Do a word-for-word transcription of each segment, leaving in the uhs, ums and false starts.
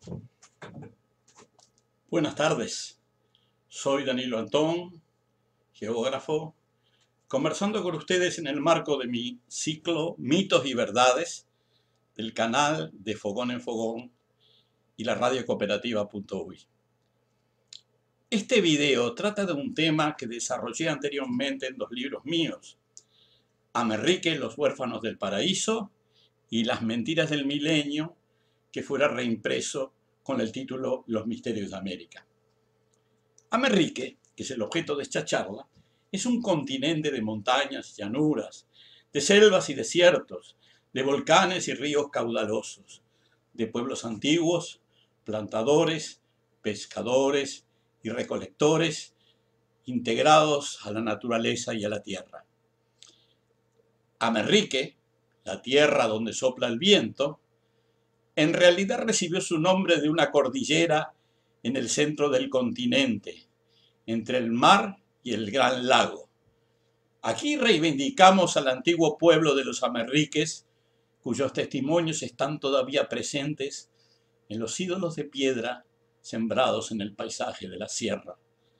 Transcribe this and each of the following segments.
Buenas tardes, soy Danilo Antón, geógrafo, conversando con ustedes en el marco de mi ciclo Mitos y Verdades del canal de Fogón en Fogón y la radio cooperativa punto uy. Este video trata de un tema que desarrollé anteriormente en dos libros míos, Amerrique, los huérfanos del paraíso y Las mentiras del milenio, que fuera reimpreso con el título Los misterios de América. Amerrique, que es el objeto de esta charla, es un continente de montañas, llanuras, de selvas y desiertos, de volcanes y ríos caudalosos, de pueblos antiguos, plantadores, pescadores y recolectores, integrados a la naturaleza y a la tierra. Amerrique, la tierra donde sopla el viento, en realidad recibió su nombre de una cordillera en el centro del continente, entre el mar y el gran lago. Aquí reivindicamos al antiguo pueblo de los amerriques, cuyos testimonios están todavía presentes en los ídolos de piedra sembrados en el paisaje de la sierra.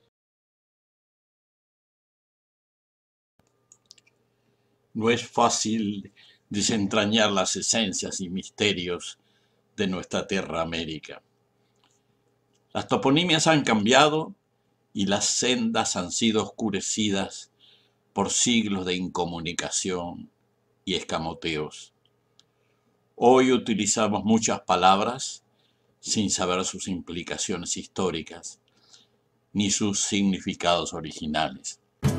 No es fácil desentrañar las esencias y misterios de nuestra tierra América. Las toponimias han cambiado y las sendas han sido oscurecidas por siglos de incomunicación y escamoteos. Hoy utilizamos muchas palabras sin saber sus implicaciones históricas ni sus significados originales.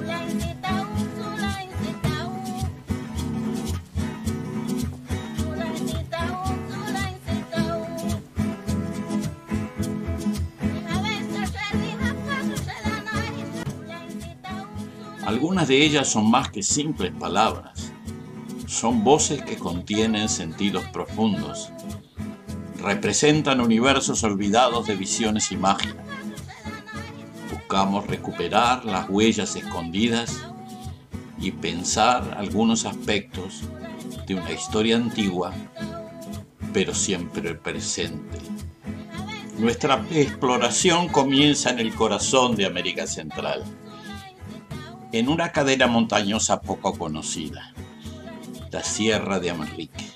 Algunas de ellas son más que simples palabras. Son voces que contienen sentidos profundos. Representan universos olvidados de visiones y magia. Buscamos recuperar las huellas escondidas y pensar algunos aspectos de una historia antigua, pero siempre presente. Nuestra exploración comienza en el corazón de América Central, en una cadena montañosa poco conocida, la Sierra de Amerrique.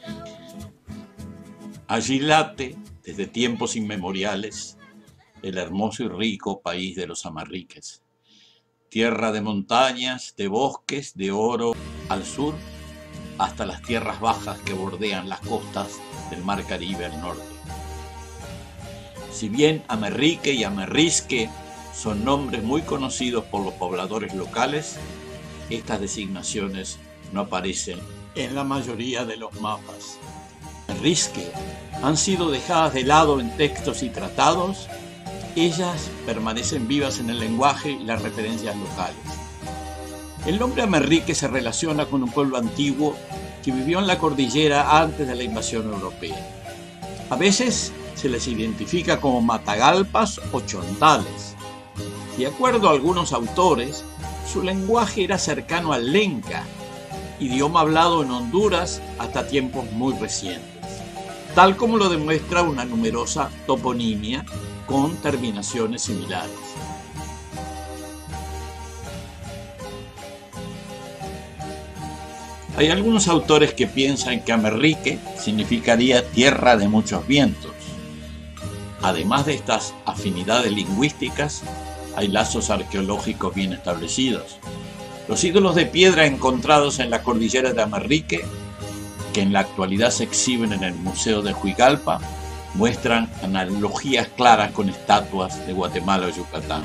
Allí late, desde tiempos inmemoriales, el hermoso y rico país de los amerriques, tierra de montañas, de bosques, de oro, al sur, hasta las tierras bajas que bordean las costas del Mar Caribe al norte. Si bien Amerrique y Amerrisque son nombres muy conocidos por los pobladores locales, estas designaciones no aparecen en la mayoría de los mapas. Amerrisque han sido dejadas de lado en textos y tratados, ellas permanecen vivas en el lenguaje y las referencias locales. El nombre Amerrique se relaciona con un pueblo antiguo que vivió en la cordillera antes de la invasión europea. A veces se les identifica como matagalpas o chontales. De acuerdo a algunos autores, su lenguaje era cercano al lenca, idioma hablado en Honduras hasta tiempos muy recientes, tal como lo demuestra una numerosa toponimia con terminaciones similares. Hay algunos autores que piensan que Amerrique significaría tierra de muchos vientos. Además de estas afinidades lingüísticas, hay lazos arqueológicos bien establecidos. Los ídolos de piedra encontrados en la cordillera de Amerrique, que en la actualidad se exhiben en el Museo de Huigalpa, muestran analogías claras con estatuas de Guatemala o Yucatán.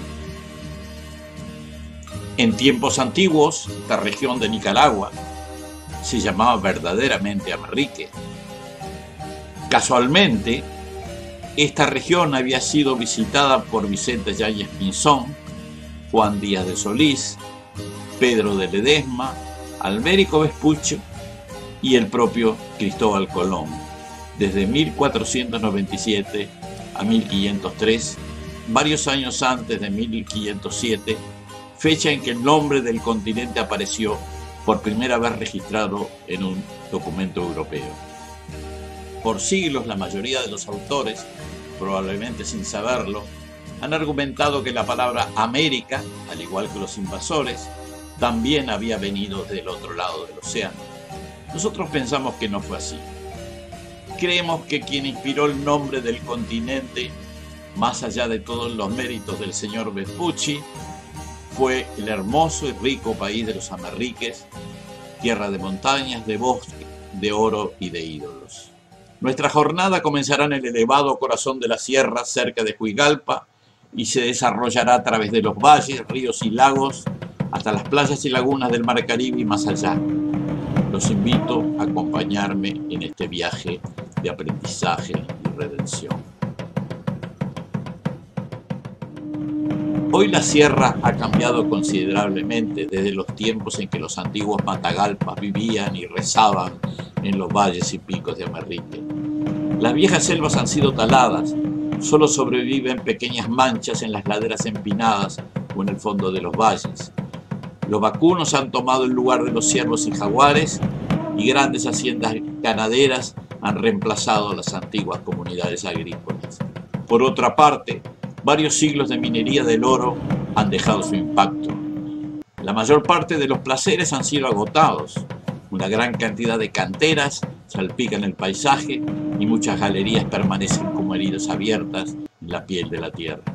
En tiempos antiguos, esta región de Nicaragua se llamaba verdaderamente Amerrique. Casualmente, esta región había sido visitada por Vicente Yáñez Pinzón, Juan Díaz de Solís, Pedro de Ledesma, Almérico Vespucio y el propio Cristóbal Colón, desde mil cuatrocientos noventa y siete a mil quinientos tres, varios años antes de mil quinientos siete, fecha en que el nombre del continente apareció por primera vez registrado en un documento europeo. Por siglos, la mayoría de los autores probablemente sin saberlo, han argumentado que la palabra América, al igual que los invasores, también había venido del otro lado del océano. Nosotros pensamos que no fue así. Creemos que quien inspiró el nombre del continente, más allá de todos los méritos del señor Vespucci, fue el hermoso y rico país de los Amerriques, tierra de montañas, de bosque, de oro y de ídolos. Nuestra jornada comenzará en el elevado corazón de la sierra, cerca de Juigalpa, y se desarrollará a través de los valles, ríos y lagos, hasta las playas y lagunas del Mar Caribe y más allá. Los invito a acompañarme en este viaje de aprendizaje y redención. Hoy la sierra ha cambiado considerablemente desde los tiempos en que los antiguos Matagalpas vivían y rezaban en los valles y picos de Amerrique. Las viejas selvas han sido taladas, solo sobreviven pequeñas manchas en las laderas empinadas o en el fondo de los valles. Los vacunos han tomado el lugar de los ciervos y jaguares y grandes haciendas ganaderas han reemplazado a las antiguas comunidades agrícolas. Por otra parte, varios siglos de minería del oro han dejado su impacto. La mayor parte de los placeres han sido agotados. Una gran cantidad de canteras salpican el paisaje y muchas galerías permanecen como heridas abiertas en la piel de la tierra.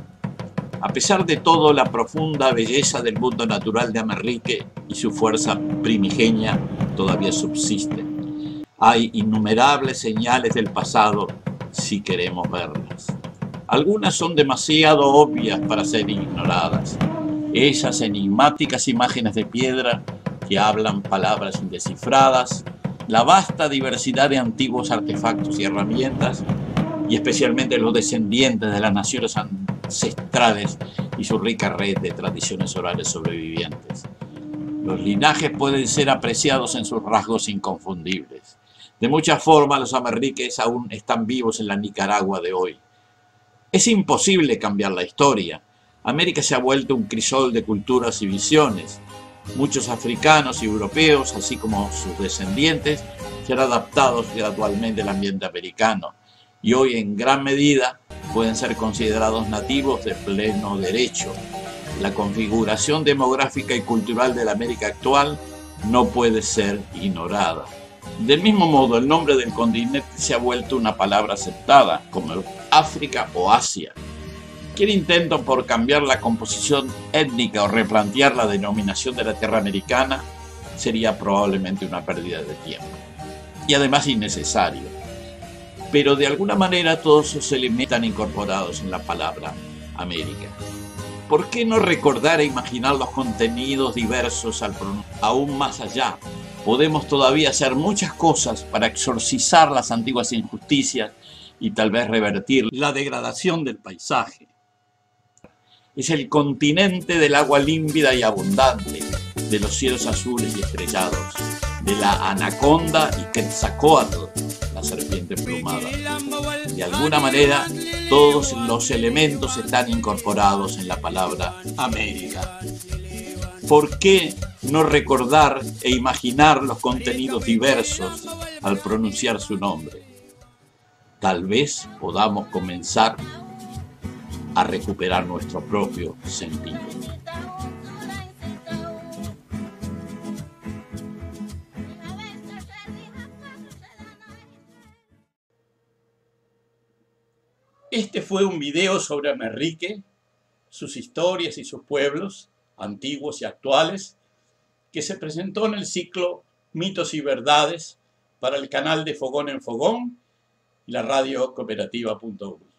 A pesar de todo, la profunda belleza del mundo natural de Amerrique y su fuerza primigenia todavía subsisten. Hay innumerables señales del pasado si queremos verlas. Algunas son demasiado obvias para ser ignoradas. Esas enigmáticas imágenes de piedra que hablan palabras indescifradas, la vasta diversidad de antiguos artefactos y herramientas, y especialmente los descendientes de las naciones ancestrales y su rica red de tradiciones orales sobrevivientes. Los linajes pueden ser apreciados en sus rasgos inconfundibles. De muchas formas, los amerriques aún están vivos en la Nicaragua de hoy. Es imposible cambiar la historia. América se ha vuelto un crisol de culturas y visiones. Muchos africanos y europeos, así como sus descendientes, se han adaptado gradualmente al ambiente americano y hoy en gran medida pueden ser considerados nativos de pleno derecho. La configuración demográfica y cultural de la América actual no puede ser ignorada. Del mismo modo, el nombre del continente se ha vuelto una palabra aceptada, como África o Asia. Cualquier intento por cambiar la composición étnica o replantear la denominación de la tierra americana sería probablemente una pérdida de tiempo, y además innecesario. Pero de alguna manera todos esos elementos están incorporados en la palabra América. ¿Por qué no recordar e imaginar los contenidos diversos al aún más allá? Podemos todavía hacer muchas cosas para exorcizar las antiguas injusticias y tal vez revertir la degradación del paisaje. Es el continente del agua límpida y abundante, de los cielos azules y estrellados, de la anaconda y Quetzalcóatl, la serpiente emplumada. De alguna manera, todos los elementos están incorporados en la palabra América. ¿Por qué no recordar e imaginar los contenidos diversos al pronunciar su nombre? Tal vez podamos comenzar a recuperar nuestro propio sentido. Este fue un video sobre Amerrique, sus historias y sus pueblos, antiguos y actuales, que se presentó en el ciclo Mitos y Verdades para el canal de Fogón en Fogón y la radio cooperativa punto u.